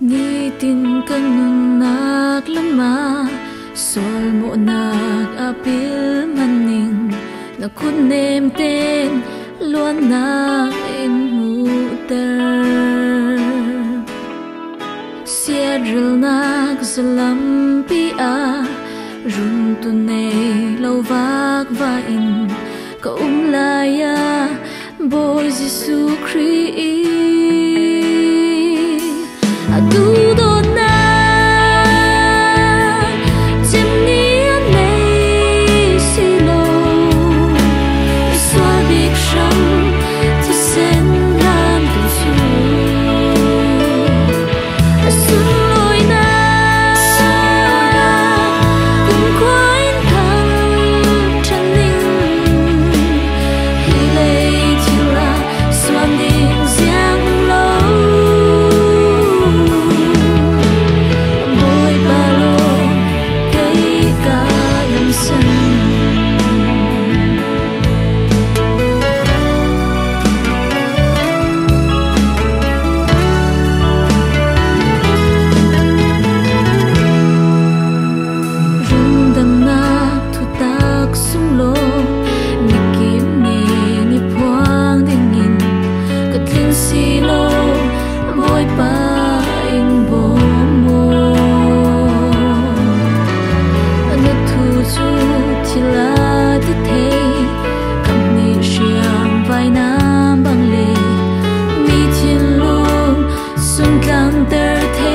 Ni tin kan nak lama sol mo nak apil maning na kun nem ten luan nak in muter siadril nak zalam pi a run tu nei lâu vak va in ka laya boy Giêsu Christ adu do na chim ni nei silo iswa dik sham tu sen lam tu su asun loi na kun quain kan chan ning hi lei chi la swan ding giang lo boy balo cây ca lam san rundam na thu tak sum lo nikim ni ni phuang ding in katlin si lo boy pa in bo mo ana thu chu thila de the kam ni shiam vai nam bang le mi thin lung sun kang ter the